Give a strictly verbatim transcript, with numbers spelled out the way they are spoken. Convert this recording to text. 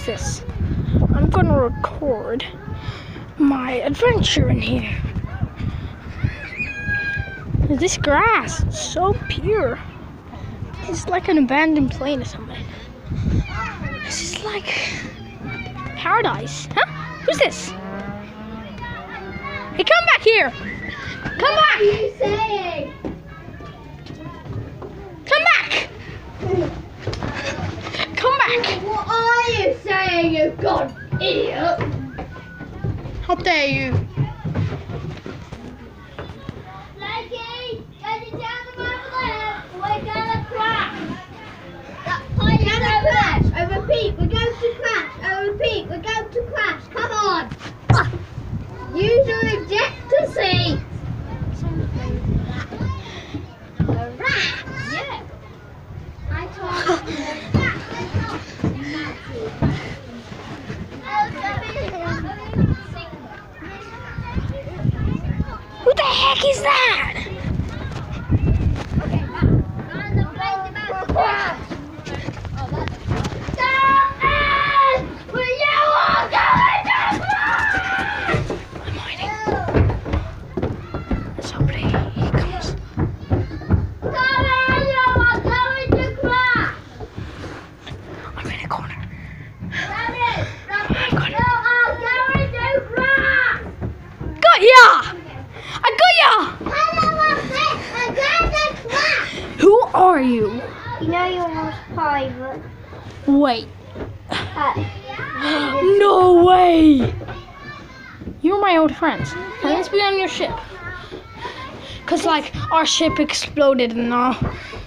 this. I'm gonna record my adventure in here. This grass is so pure. It's like an abandoned plane or something. This is like paradise. Huh? Who's this? Hey, come back here. Come back. What are you saying? Come back. Come back. What are you saying, you god idiot? How dare you? Blakey, get it down the road there. We're gonna crash. That plane is over there. I repeat, we're going to crash. I repeat, we're going to crash. Come on. Use your ejector seat. Yeah. I told you. Who the heck is that? Okay, now. Now the plane's about to crash. I'm hiding. Somebody, he comes. I'm in a corner. Got ya! I got ya! Who are you? You know you're almost private. Wait. Uh, No way! You're my old friends. And let's be on your ship. Cause like our ship exploded and all.